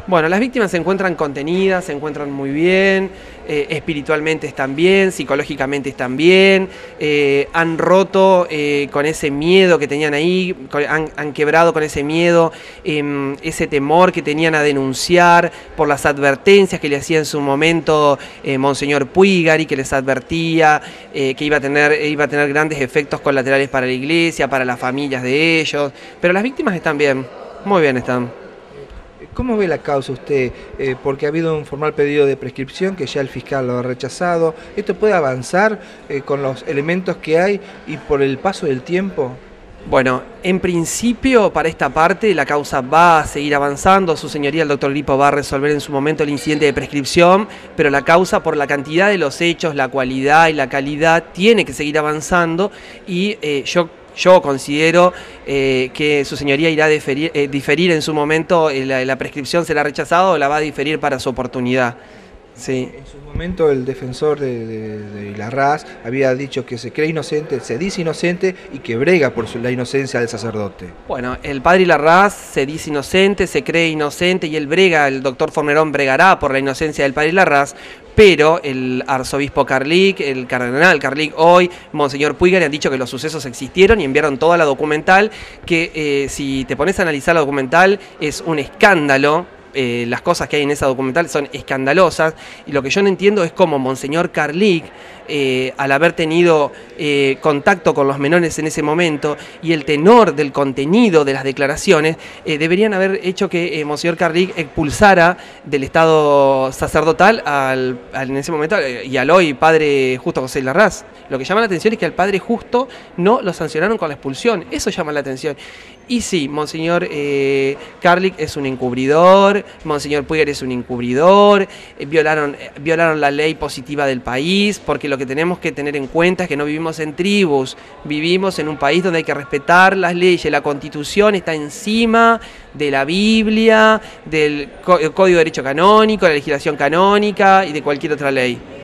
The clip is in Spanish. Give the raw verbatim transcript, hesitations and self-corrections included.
Bueno, las víctimas se encuentran contenidas, se encuentran muy bien, eh, espiritualmente están bien, psicológicamente están bien, eh, han roto eh, con ese miedo que tenían ahí, con, han, han quebrado con ese miedo, eh, ese temor que tenían a denunciar por las advertencias que le hacía en su momento eh, Monseñor Puigari, que les advertía eh, que iba a, tener, iba a tener grandes efectos colaterales para la iglesia, para las familias de ellos, pero las víctimas están bien, muy bien están. ¿Cómo ve la causa usted? Eh, porque ha habido un formal pedido de prescripción que ya el fiscal lo ha rechazado. ¿Esto puede avanzar eh, con los elementos que hay y por el paso del tiempo? Bueno, en principio para esta parte la causa va a seguir avanzando, su señoría el doctor Lipo va a resolver en su momento el incidente de prescripción, pero la causa por la cantidad de los hechos, la cualidad y la calidad tiene que seguir avanzando y eh, yo Yo considero eh, que su señoría irá a diferir, eh, diferir en su momento, eh, la, la prescripción será rechazada o la va a diferir para su oportunidad. Sí. En su momento el defensor de, de, de Larraz había dicho que se cree inocente, se dice inocente y que brega por su, la inocencia del sacerdote. Bueno, el padre Larraz se dice inocente, se cree inocente y él brega, el doctor Fornerón bregará por la inocencia del padre Larraz, pero el arzobispo Carlic, el cardenal Carlic hoy, Monseñor Puigari han dicho que los sucesos existieron y enviaron toda la documental, que eh, si te pones a analizar la documental es un escándalo. Eh, las cosas que hay en esa documental son escandalosas y lo que yo no entiendo es cómo Monseñor Carlic, eh, al haber tenido eh, contacto con los menores en ese momento y el tenor del contenido de las declaraciones, eh, deberían haber hecho que eh, Monseñor Carlic expulsara del estado sacerdotal al, al, en ese momento y al hoy padre Justo José Larraz. Lo que llama la atención es que al padre Justo no lo sancionaron con la expulsión, eso llama la atención. Y sí, Monseñor eh, Carlic es un encubridor, Monseñor Puigari es un encubridor, eh, violaron, eh, violaron la ley positiva del país, porque lo que tenemos que tener en cuenta es que no vivimos en tribus, vivimos en un país donde hay que respetar las leyes, la Constitución está encima de la Biblia, del Código de Derecho Canónico, de la legislación canónica y de cualquier otra ley.